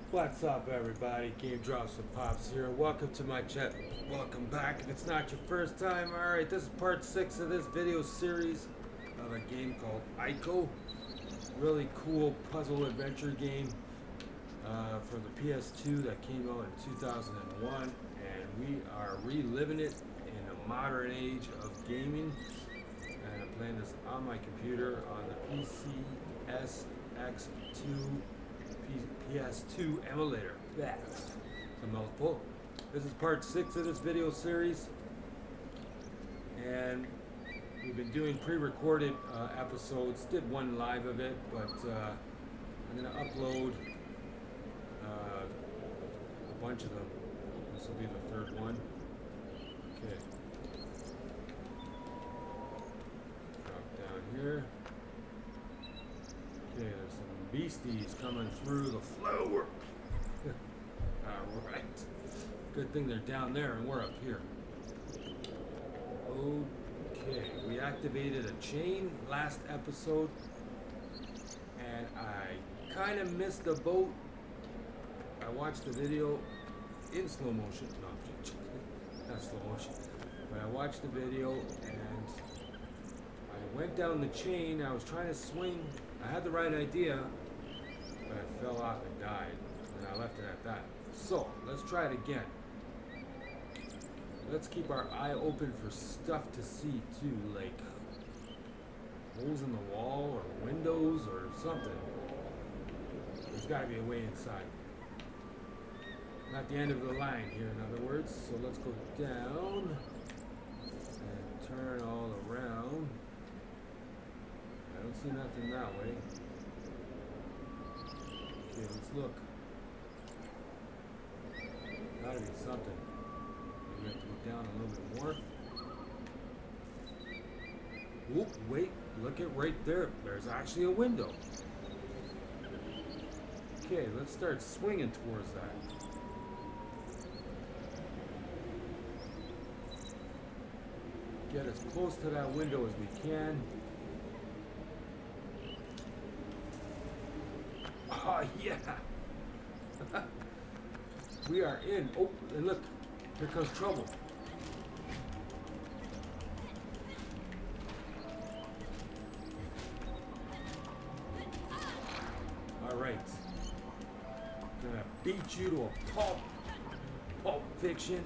What's up, everybody? Game Drops and Pops here. Welcome to my chat. Welcome back. If it's not your first time, alright, this is part 6 of this video series of a game called Ico. Really cool puzzle adventure game for the PS2 that came out in 2001. And we are reliving it in a modern age of gaming. And I'm playing this on my computer on the PCSX2 PS2 emulator. That's a mouthful. This is part 6 of this video series, and we've been doing pre-recorded episodes. Did one live of it, but I'm going to upload a bunch of them. This will be the third one. Okay. Drop down here. Okay, there's some beasties coming through the floor. Alright. Good thing they're down there and we're up here. Okay, we activated a chain last episode, and I kind of missed the boat. I watched the video in slow motion. No, not slow motion. But I watched the video and I went down the chain. I was trying to swing. I had the right idea, but I fell off and died, and I left it at that. So, let's try it again. Let's keep our eye open for stuff to see too, like holes in the wall or windows or something. There's got to be a way inside. Not the end of the line here, in other words. So let's go down and turn all around. I don't see nothing that way. Okay, let's look. Gotta be something. Maybe we have to go down a little bit more. Oop, wait, look at right there. There's actually a window. Okay, let's start swinging towards that. Get as close to that window as we can. Oh, yeah. We are in. Oh, and look, here comes trouble. All right. Gonna beat you to a pulp fiction.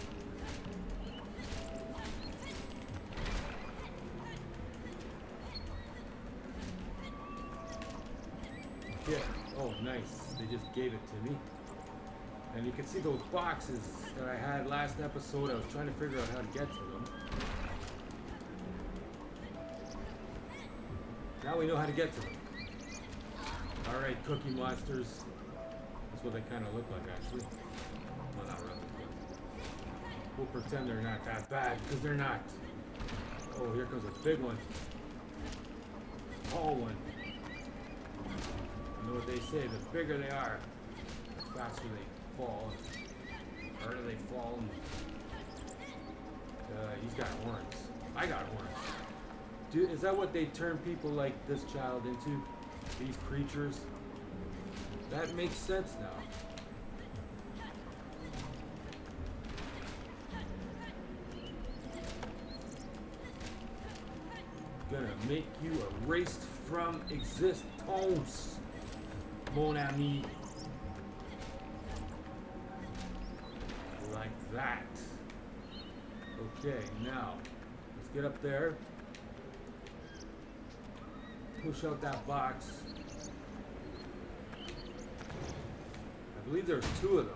Yeah. Oh, nice. They just gave it to me. And you can see those boxes that I had last episode. I was trying to figure out how to get to them. Now we know how to get to them. Alright, Cookie Monsters. That's what they kind of look like, actually. Well, not really. We'll pretend they're not that bad, because they're not. Oh, here comes a big one. Tall one. You know what they say, the bigger they are, the faster they fall. Harder they fall. He's got horns. I got horns. Dude, is that what they turn people like this child into? These creatures? That makes sense now. Gonna make you erased from existence, mon ami. Like that. Okay, now let's get up there. Push out that box. I believe there's 2 of them.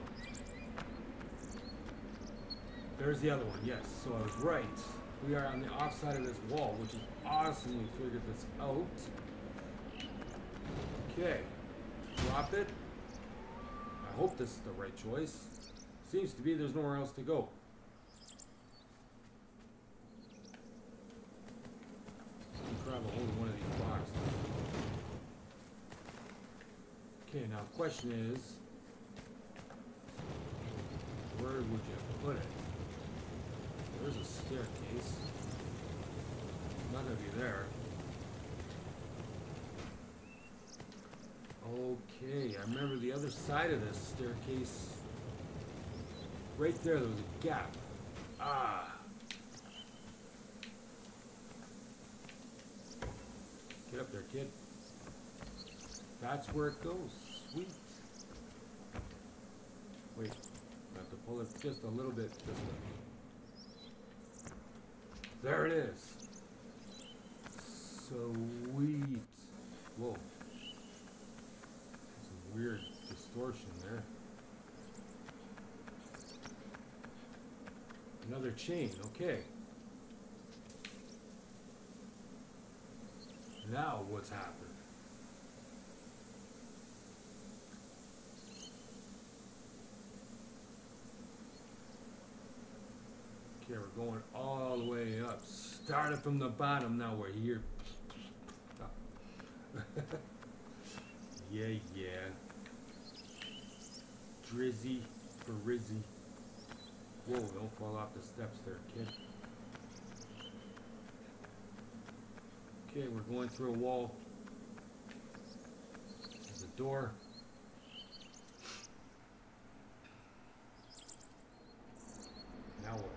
There's the other one, yes. So I was right. We are on the offside of this wall, which is awesome. We figured this out. Okay. Drop it. I hope this is the right choice. Seems to be. There's nowhere else to go. Grab a hold of one of these boxes. Okay, now the question is, where would you put it? There's a staircase. Not gonna be there. Okay, I remember the other side of this staircase. Right there was a gap. Ah. Get up there, kid. That's where it goes. Sweet. Wait, I have to pull it just a little bit. There it is. Sweet. Whoa. Some weird distortion there. Another chain, okay. Now what's happened? Okay, we're going all the way up. Started from the bottom, now we're here. Yeah, yeah. Drizzy for Rizzy. Whoa, don't fall off the steps there, kid. Okay, we're going through a wall. There's a door. Now what?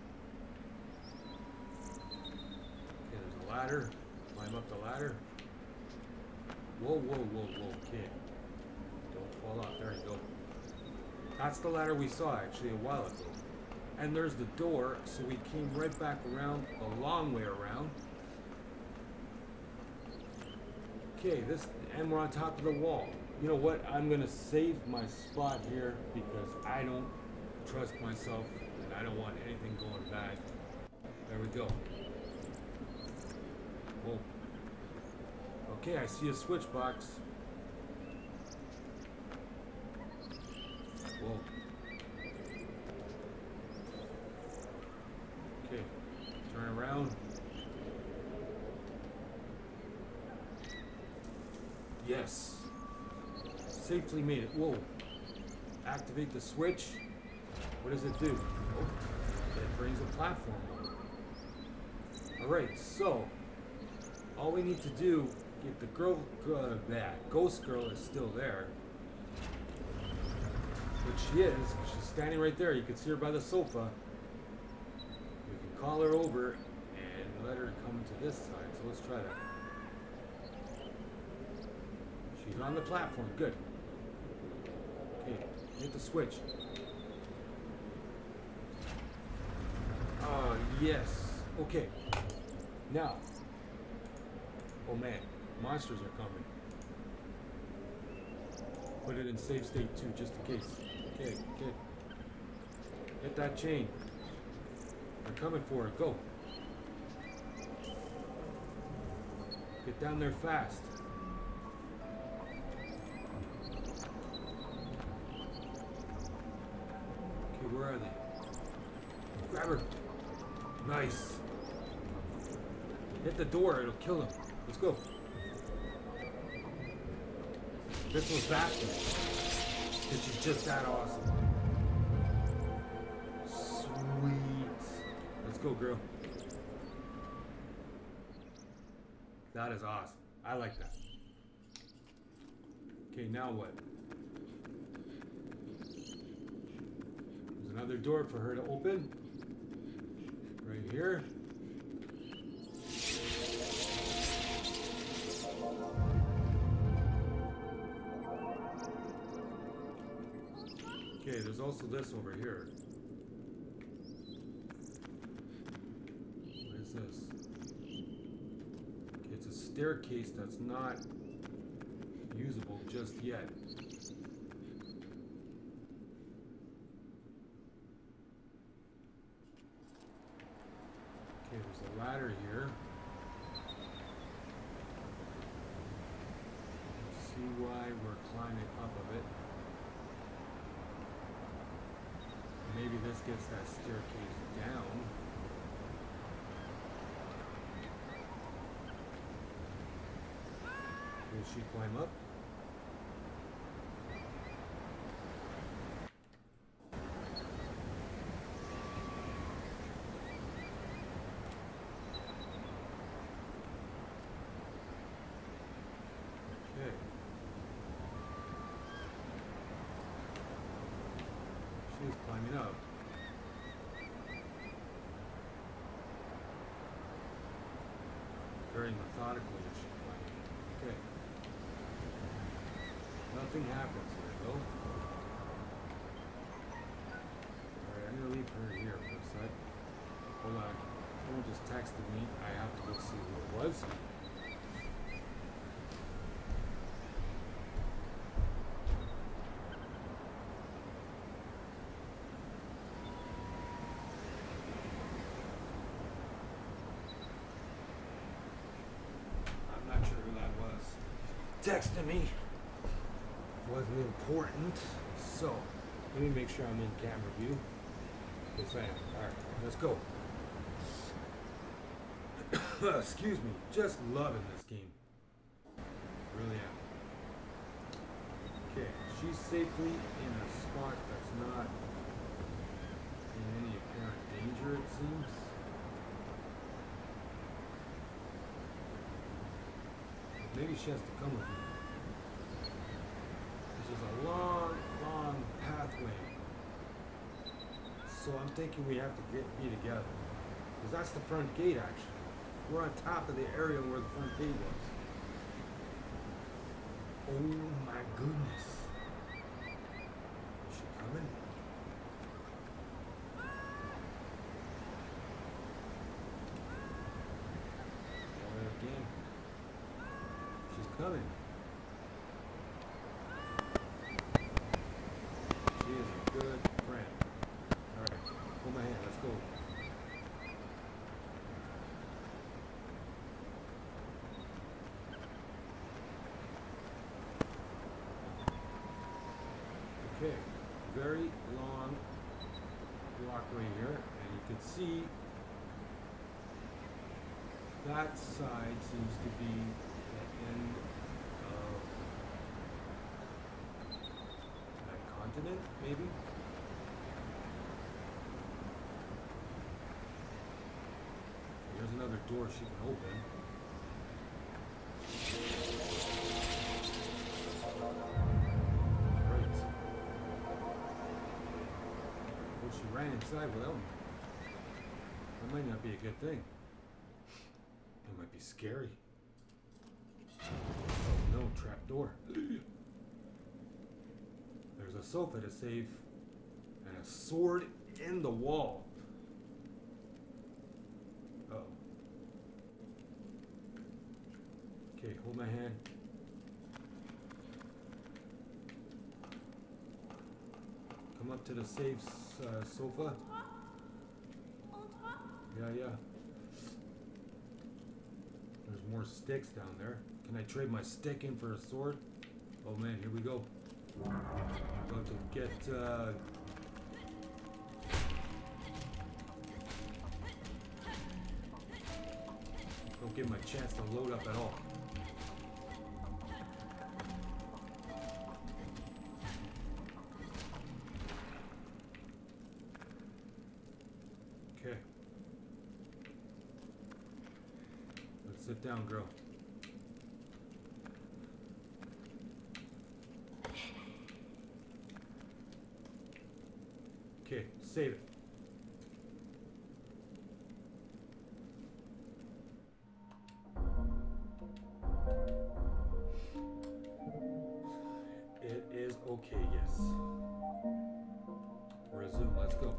Okay, there's a ladder. Climb up the ladder. Whoa, whoa, whoa, whoa, kid. Don't fall off. There you go. That's the ladder we saw actually a while ago. And there's the door, so we came right back around, a long way around. Okay, and we're on top of the wall. You know what? I'm gonna save my spot here because I don't trust myself and I don't want anything going bad. There we go. Whoa. Okay, I see a switch box. Whoa. Okay, turn around. Yes. Safely made it. Whoa. Activate the switch. What does it do? Oh, it brings a platform over. Alright, so all we need to do, if the ghost girl is still there, which she is, she's standing right there. You can see her by the sofa. We can call her over and let her come to this side. So let's try that. She's on the platform. Good. Okay, hit the switch. Yes. Okay. Now. Oh man, monsters are coming. Put it in safe state too, just in case. Okay, okay. Hit that chain. They're coming for it. Go. Get down there fast. Okay, where are they? Grab her. Nice. Hit the door, it'll kill him. Let's go. This one's faster. This is just that awesome. Sweet. Let's go, girl. That is awesome. I like that. Okay, now what? There's another door for her to open. Right here. Okay, there's also this over here. What is this? Okay, it's a staircase that's not usable just yet. Okay, there's a ladder here. Let's see why we're climbing up of it. Maybe this gets that staircase down. Will she climb up? Okay. She's climbing up. Very methodically as she's climbing. Okay. Nothing happens here, though. Alright, I'm gonna leave her here for a sec. Hold on. Someone just texted me. I have to go see who it was. I'm not sure who that was. Texting me. Wasn't important. So, let me make sure I'm in camera view. Yes, I am. Alright, let's go. Excuse me. Just loving this game. Really am. Okay, she's safely in a spot that's not in any apparent danger, it seems. Maybe she has to come with me. This is a long, long pathway. So I'm thinking we have to be together. Because that's the front gate, actually. We're on top of the area where the front gate was. Oh my goodness. Is she coming? Again. She's coming. She is a good friend. Alright, hold my hand, let's go. Okay, very long walkway here, and you can see that side seems to be the end of that continent, maybe? There's another door she can open. Right. Well, she ran inside without me. That might not be a good thing. It might be scary. Oh no, trap door. There's a sofa to save and a sword in the wall. Uh-oh. Okay, hold my hand. Come up to the safe sofa. Yeah. There's more sticks down there. Can I trade my stick in for a sword? Oh man, here we go. I'm about to get don't give him a chance to load up at all. Okay. Let's sit down, girl. Okay, save it. It is okay, yes. Resume, let's go.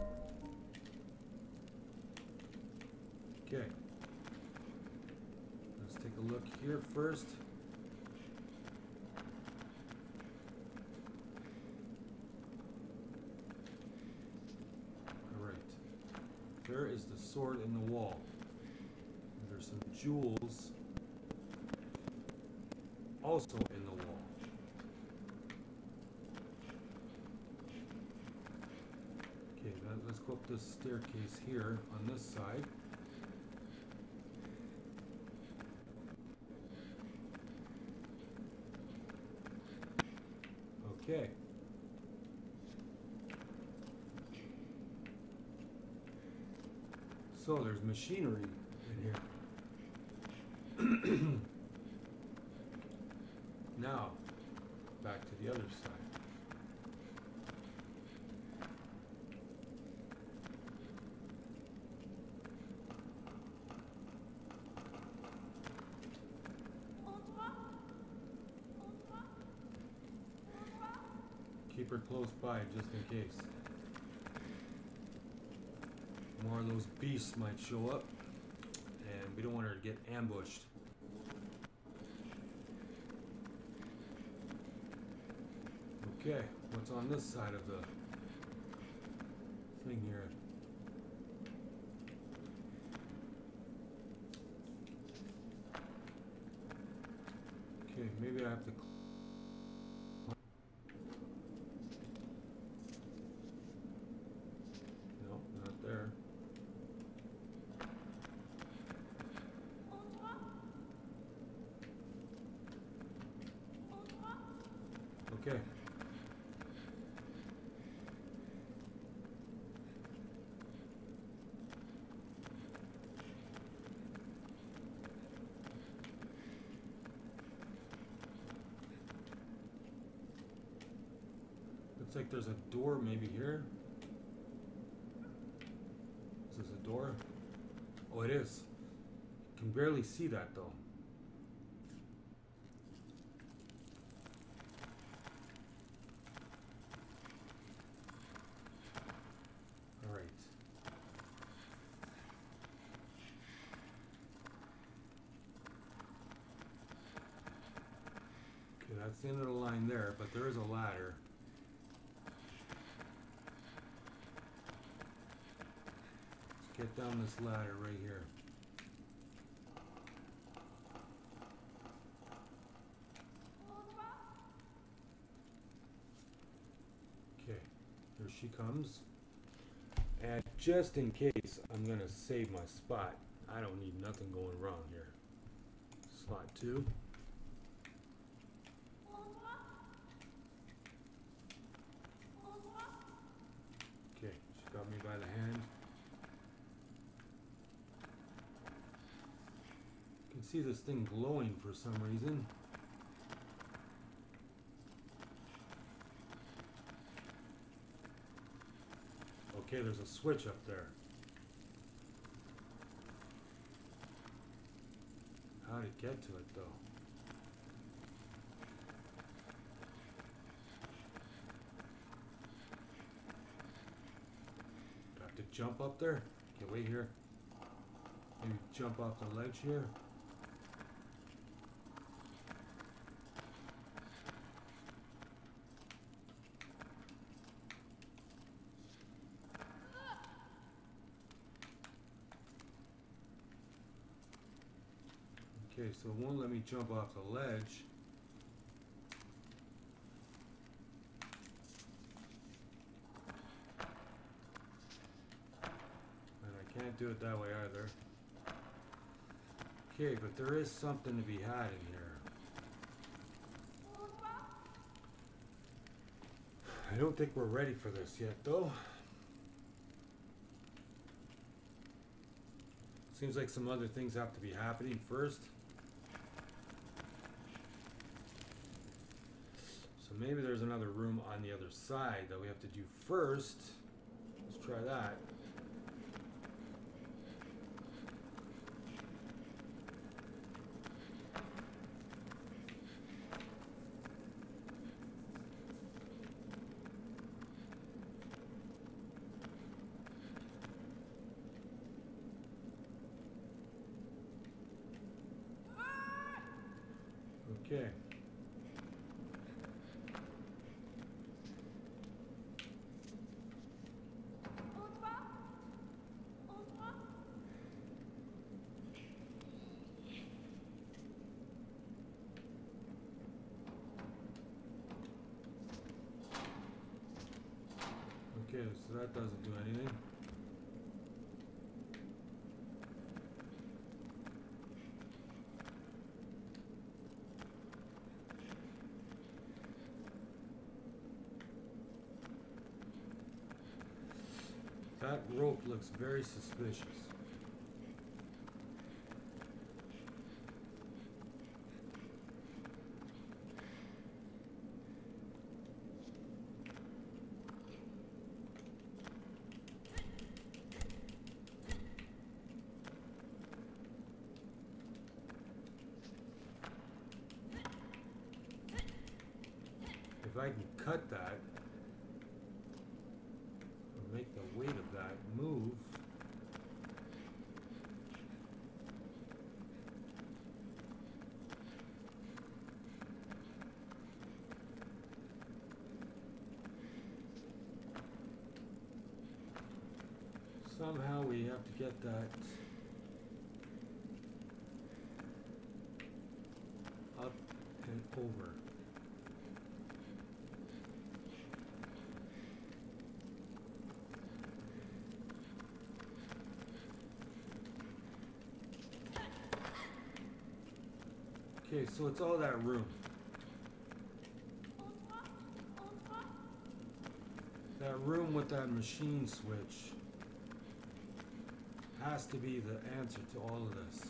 Okay. Let's take a look here first. There is the sword in the wall. There's some jewels also in the wall. Okay, let's go up this staircase here on this side. Okay. So there's machinery in here. Now, back to the other side. keep her close by just in case. More of those beasts might show up, and we don't want her to get ambushed. Okay, what's on this side of the thing here? Okay, maybe I have to... No, not there. Okay. Looks like there's a door maybe here. Is this a door? Oh, it is. Can barely see that though. All right. Okay, that's the end of the line there, but there is a ladder. Get down this ladder right here. Okay, here she comes. And just in case, I'm gonna save my spot. I don't need nothing going wrong here. Slot 2. Okay, she got me by the hand. You can see this thing glowing for some reason. Okay, there's a switch up there. How to get to it though? Do I have to jump up there? Okay, wait here. Maybe jump off the ledge here. Okay, so it won't let me jump off the ledge. And I can't do it that way either. Okay, but there is something to be had in here. I don't think we're ready for this yet, though. Seems like some other things have to be happening first. So maybe there's another room on the other side that we have to do first. Let's try that. Okay. Okay, so that doesn't do anything. That rope looks very suspicious. If I can cut that, the weight of that move. Somehow we have to get that up and over. Okay, so it's all that room. That room with that machine switch has to be the answer to all of this.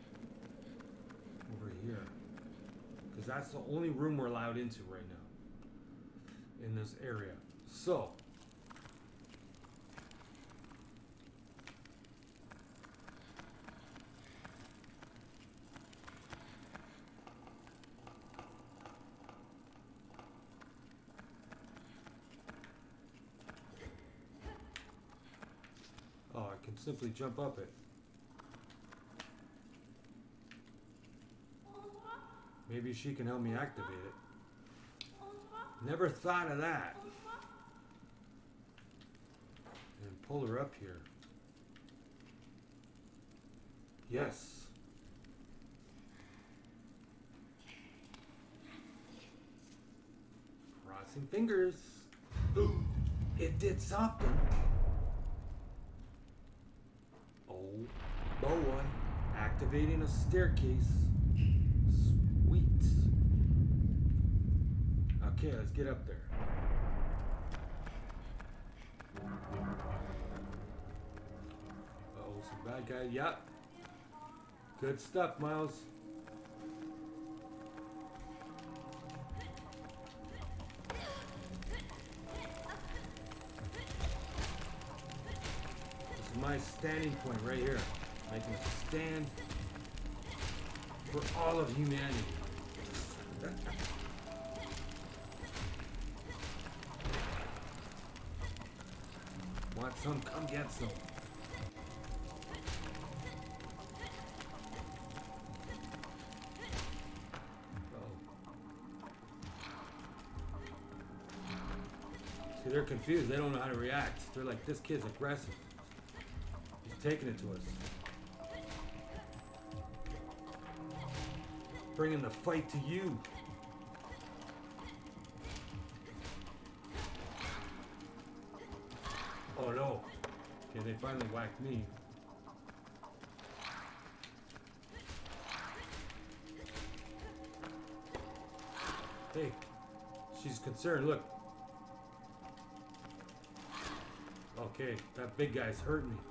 Over here. Because that's the only room we're allowed into right now. In this area. So. Oh, I can simply jump up it. Maybe she can help me activate it. Never thought of that. And pull her up here. Yes. Crossing fingers. Ooh, it did something. Oh boy. Activating a staircase. Sweet. Okay, let's get up there. Uh-oh, some bad guy. Yep. Good stuff, Miles. This is my standing point right here. Making a stand for all of humanity. Want some? Come get some. See, they're confused. They don't know how to react. They're like, this kid's aggressive. He's taking it to us. Bringing the fight to you. Oh no. Okay, they finally whacked me. Hey, she's concerned. Look. Okay, that big guy's hurting me.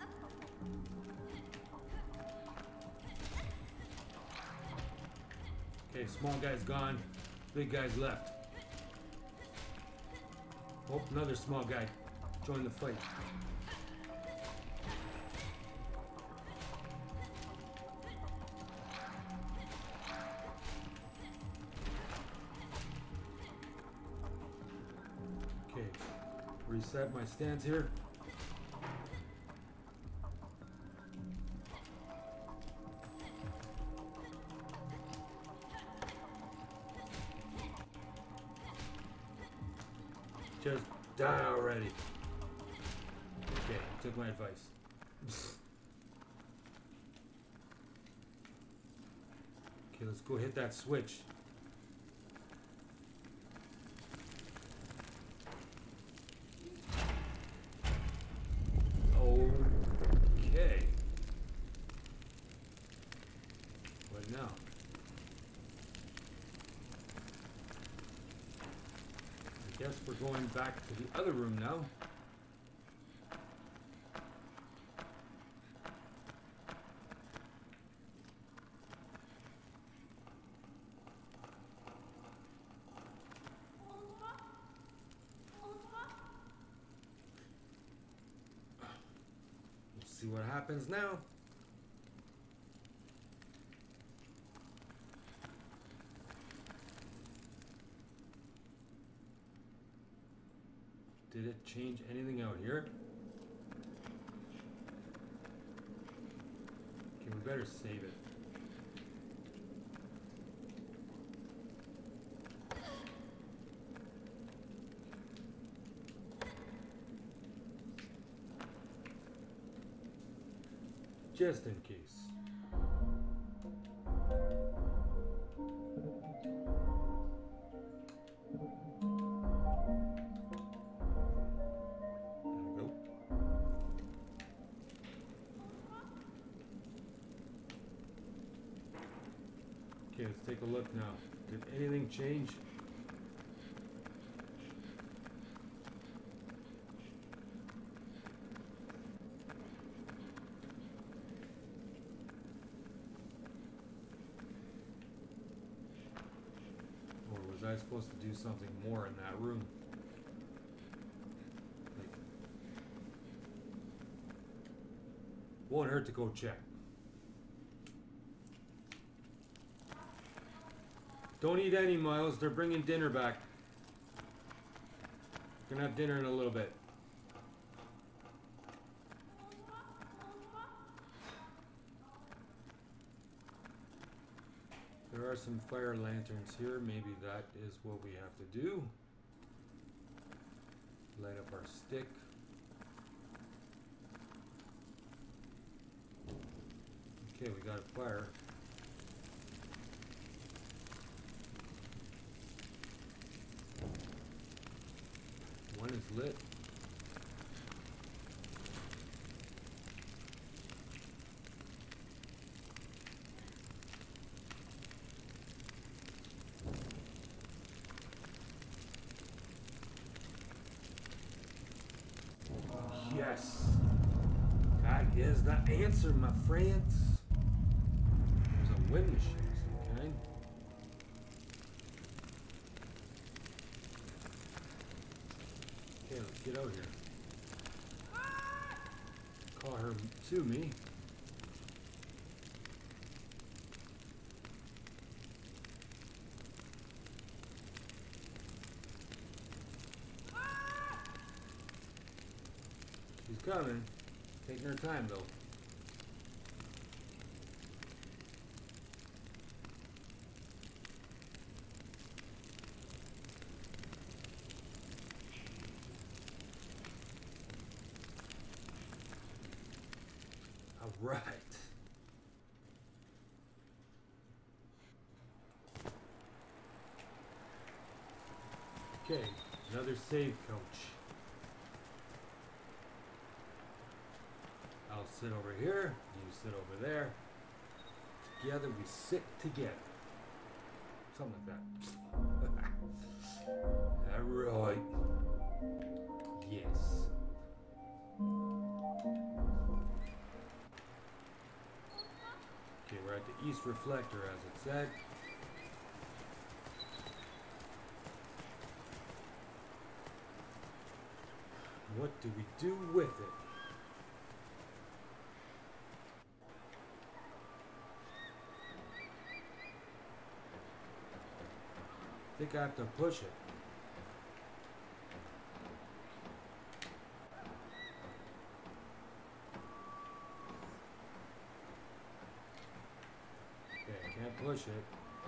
Okay, small guy's gone. Big guy's left. Oh, another small guy joined the fight. Okay, reset my stance here. Just die already. Okay, took my advice. Okay, let's go hit that switch. Okay. What now? I guess we're going back to the other room now. We'll see what happens now. Did it change anything out here? better save it. Just in case. Okay, let's take a look now. Did anything change? Or was I supposed to do something more in that room? Like, won't hurt to go check. Don't eat any, Miles. They're bringing dinner back. Gonna have dinner in a little bit. There are some fire lanterns here. Maybe that is what we have to do. Light up our stick. Okay, we got a fire. One is lit. Yes. That is the answer, my friends. There's a wind machine of some kind. Okay, let's get out here. Call her to me. She's coming. Taking her time though. All right. Okay, another save coach. I'll sit over here, you sit over there. Together we sit together. Something like that. Alright. Yes. Okay, we're at the east reflector as it said. What do we do with it? I think I have to push it. Okay, I can't push it.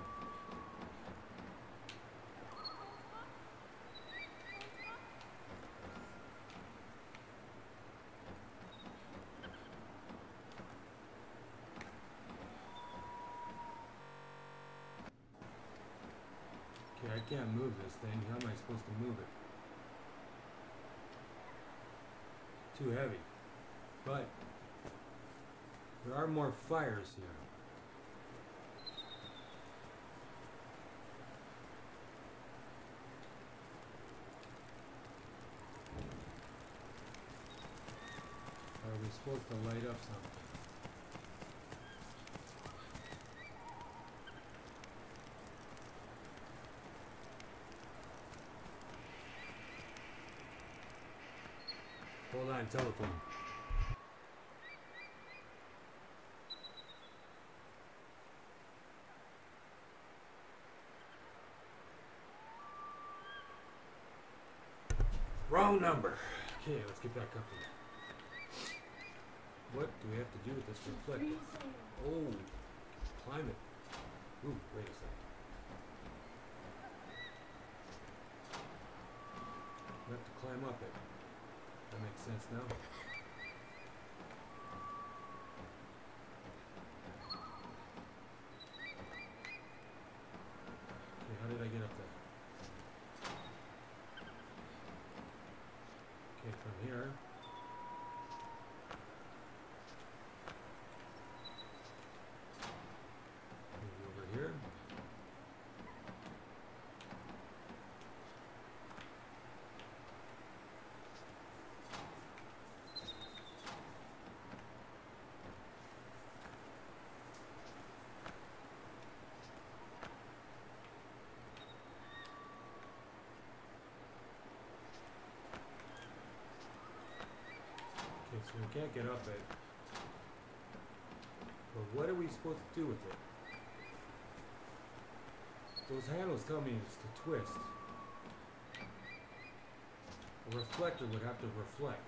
Okay, I can't move this thing. How am I supposed to move it? Too heavy. But there are more fires here. Are we supposed to light up something? Hold on, telephone. Wrong number. Okay, let's get back up here. What do we have to do with this reflector? Oh, climb it. Ooh, wait a second. We have to climb up it. That makes sense now. Okay, how did I get up there? Okay, from here. Maybe over here. Okay, so we can't get up it. But what are we supposed to do with it? Those handles tell me it's to twist. A reflector would have to reflect.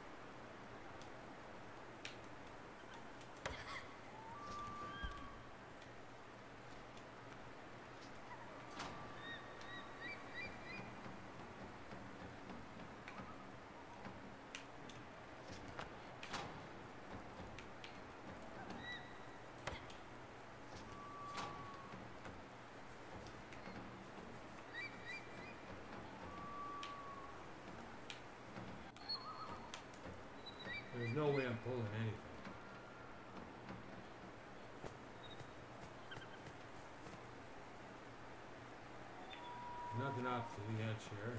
There's no way I'm pulling anything. Nothing up to the edge here.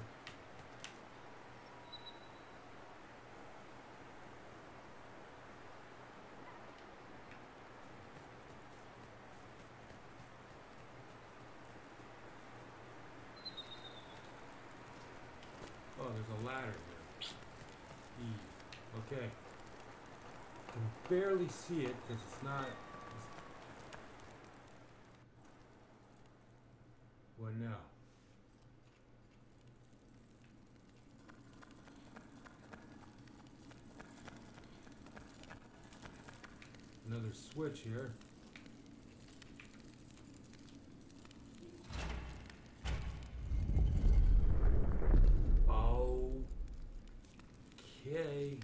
Oh, there's a ladder here. Okay. I can barely see it because it's not. What now? Another switch here. Okay.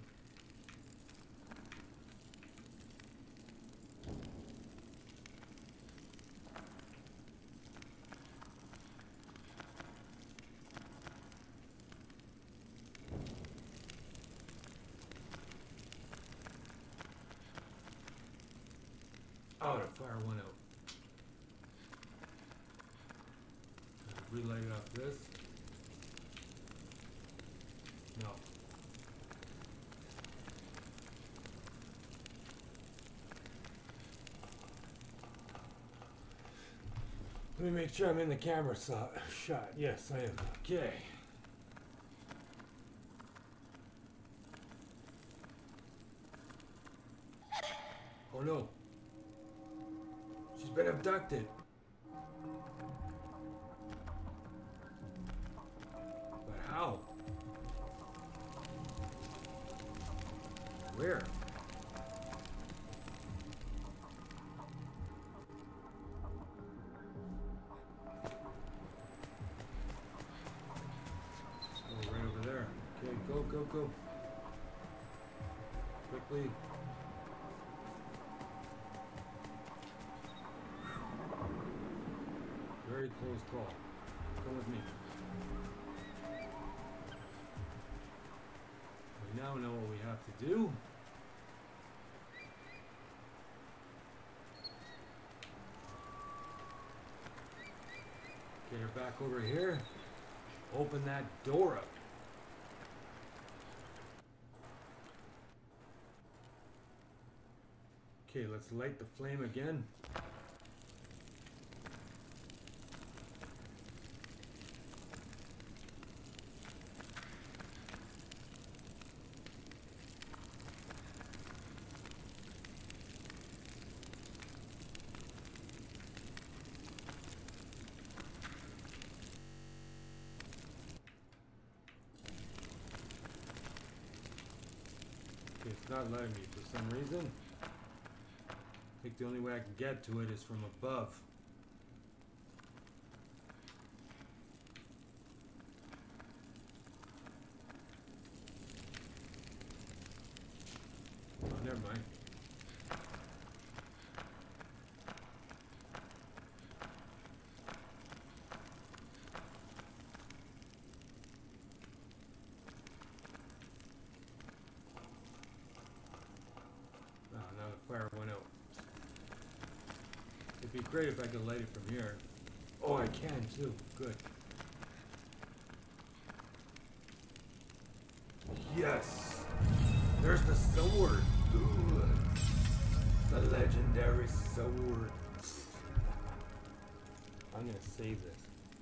Oh, the fire went out. Relight it up this. No. Let me make sure I'm in the camera shot. Yes, I am. Okay. Oh no. She's been abducted. But how? Where? Oh, right over there. Okay, go, go, go. Quickly. Very close call. Come with me. We now know what we have to do. Get her back over here. Open that door up. Okay, let's light the flame again. Okay, It's not letting me for some reason. I think the only way I can get to it is from above. Oh, never mind. Oh, now the fire went out. It'd be great if I could light it from here. Oh, I can too. Good. Yes! There's the sword! Ooh. The legendary sword. I'm gonna save this.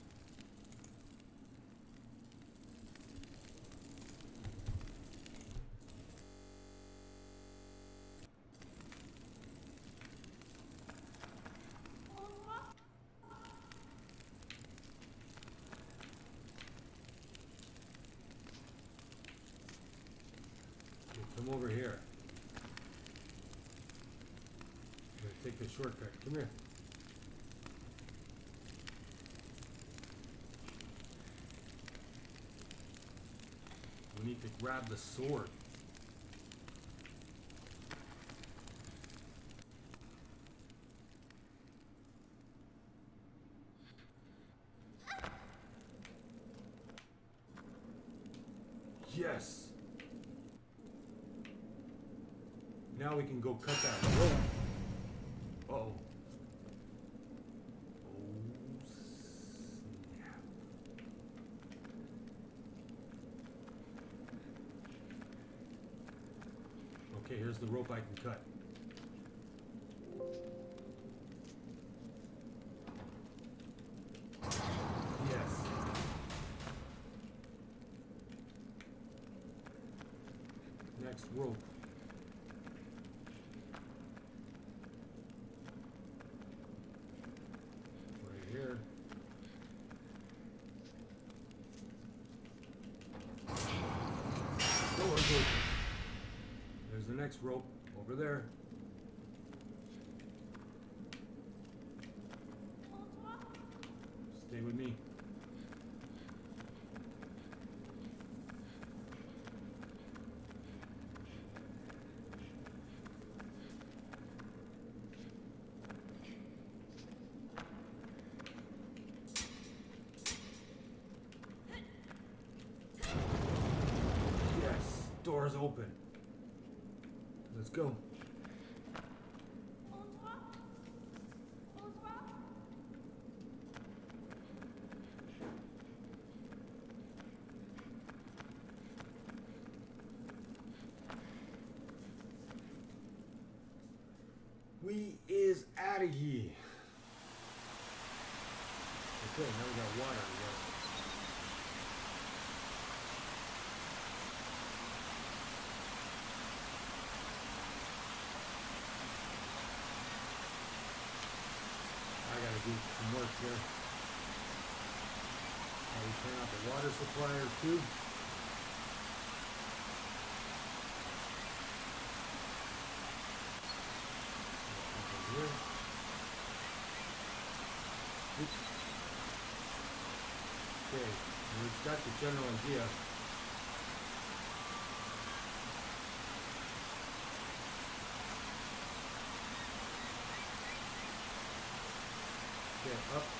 Come over here. I'm gonna take the shortcut. Come here. We need to grab the sword. Yes! Now we can go cut that rope. Uh-oh. Oh, snap. Okay, here's the rope I can cut. Yes. Next rope. Here. Door's open. There's the next rope over there. Stay with me. Door's open. Let's go. We is out of here. Okay, now we got water. I gotta do some work here. We turn off the water supplier too. Over here. Oops. Okay, we've got the general idea. Okay, up.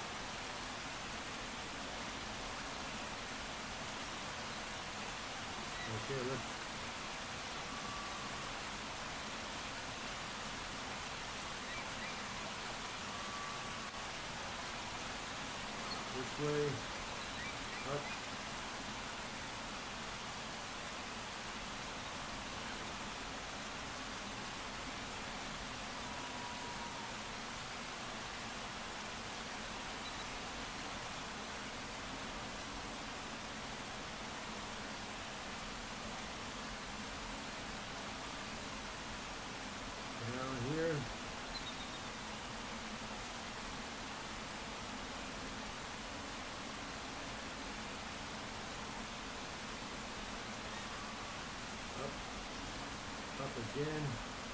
Okay, let's. This way. Up. again.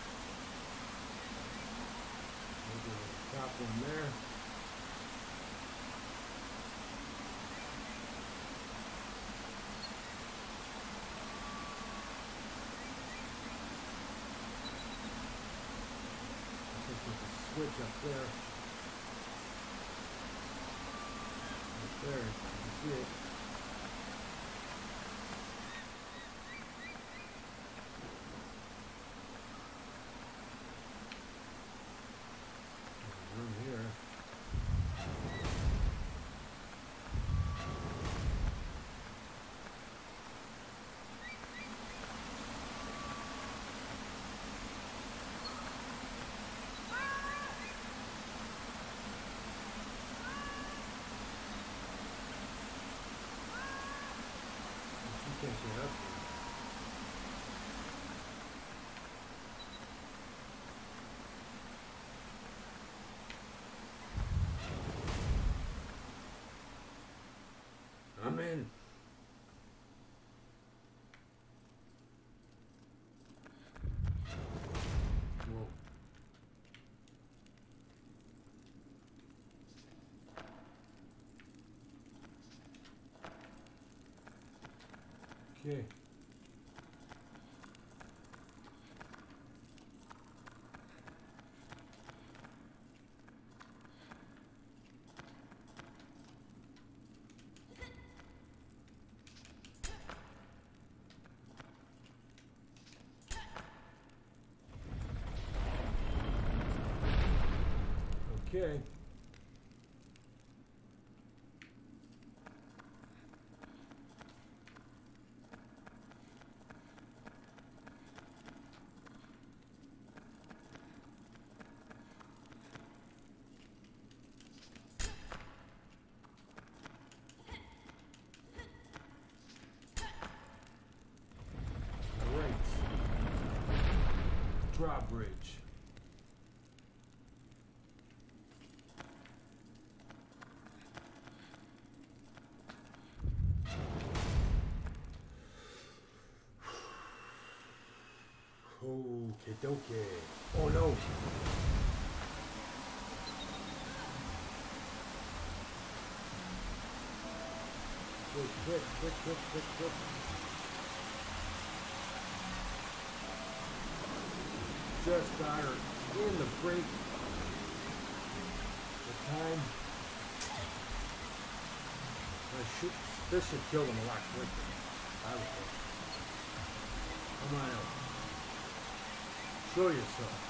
Maybe the top one there. I think there's a switch up there. Right there, you can see it. Here. She can't get up here. I'm in. Whoa. Okay. Okay. All right. Drawbridge. Okay, dokie. Oh no. Quick. Just got her in the break. The time. This should kill them a lot quicker. I would think. Come on out. Show yourself.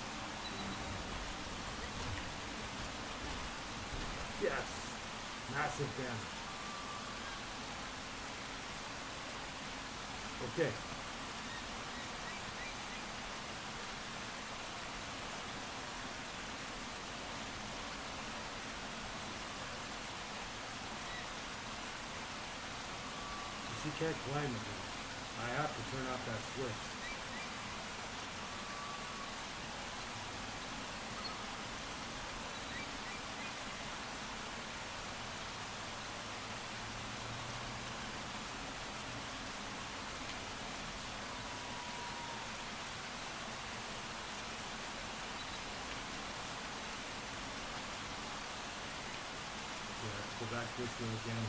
Yes. Massive damage. Okay. She can't climb it. I have to turn off that switch. Yeah, let's go back this way again.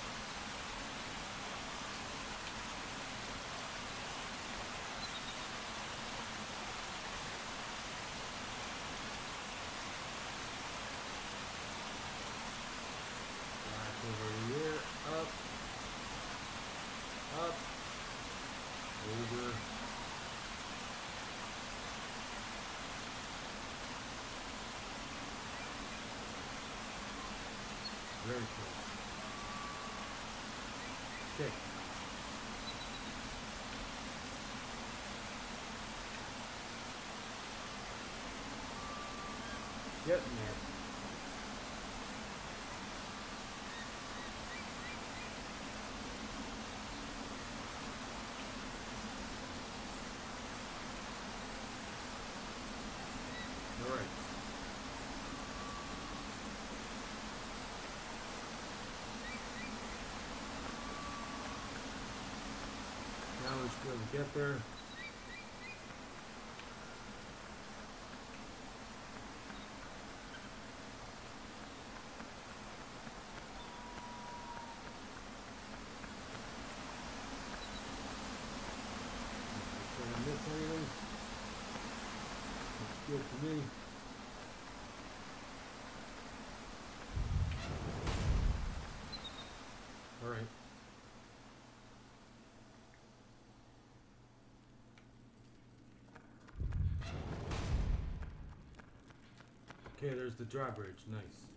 Over here, up, over, very close. Okay. Getting there. All right. Now we should be able to get there. me. All right. Okay, there's the drawbridge. Nice.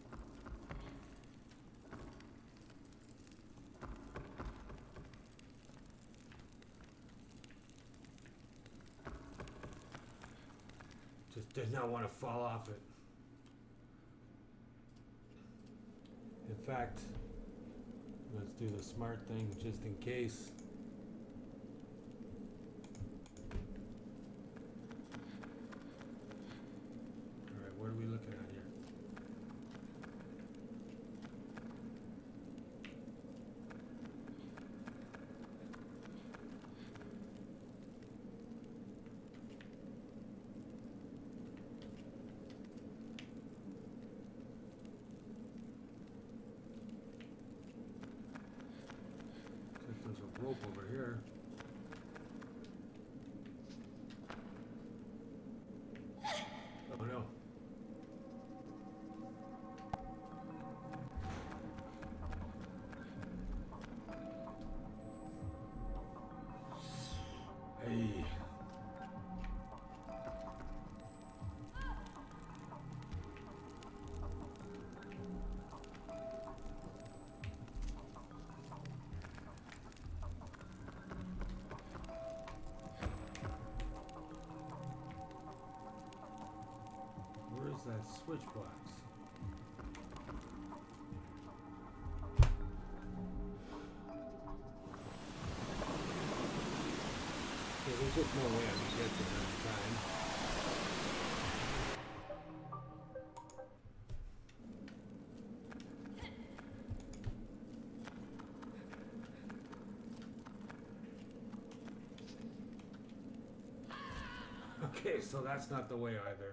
Just did not want to fall off it. In fact, let's do the smart thing just in case. Alright, what are we looking at here? There's a rope over here. Oh no. Hey. Where's that switch box? Yeah, there's just no way I can get there in time. Okay, so that's not the way either.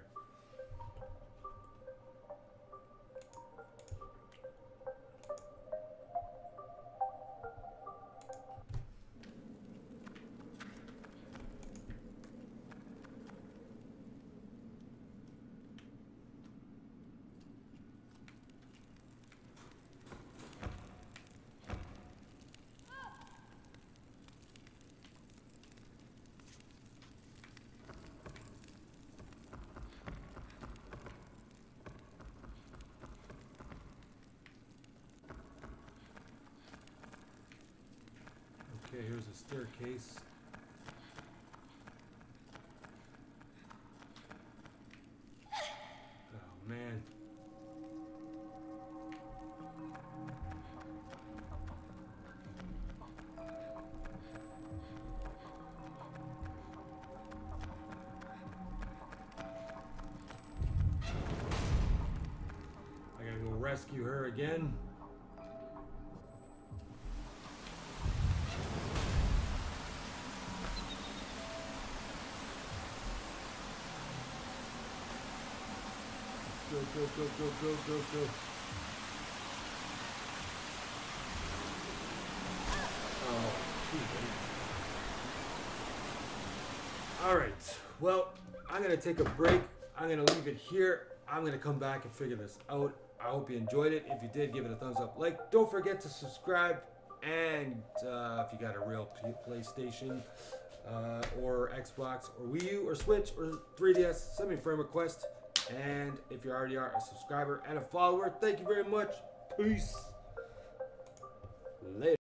Okay, here's a staircase. Oh man. I gotta go rescue her again. Go, go, go, go, go, go, go. Oh, all right. Well, I'm going to take a break. I'm going to leave it here. I'm going to come back and figure this out. I hope you enjoyed it. If you did, give it a thumbs up. Like, don't forget to subscribe. And if you got a real PlayStation or Xbox or Wii U or Switch or 3DS, send me a friend request. And if you already are a subscriber and a follower, thank you very much. Peace. Later.